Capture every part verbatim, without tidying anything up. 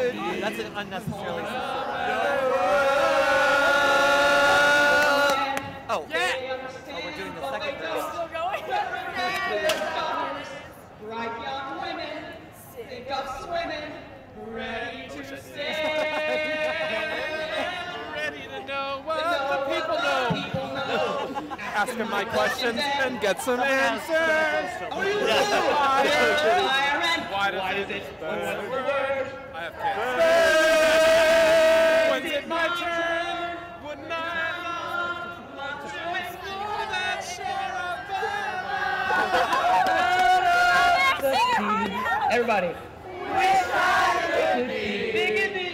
That's an unnecessarily. Oh. Yeah. Oh, we're doing the second verse. Still going? Bright young women, think of swimming, ready to sing. Ready to know what the people know. Ask them my questions and get some answers. Why does it burn? I have kids. When's it my turn? Wouldn't I love to explore that shore of Everybody. Wish I could be big and big.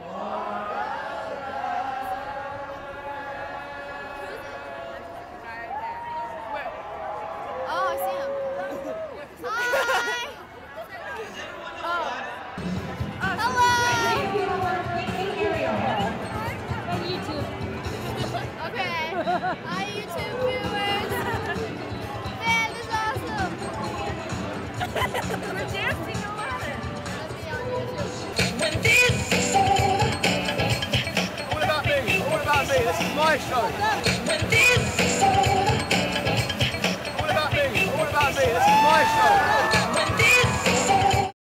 Oh, I see him. Hi. Oh. Hello. YouTube. Okay. Hi, YouTube viewers. Man, this is awesome. We're dancing a lot. Let's be on YouTube. What about me? What about me? This is my show. What about me? What about me? This is my show.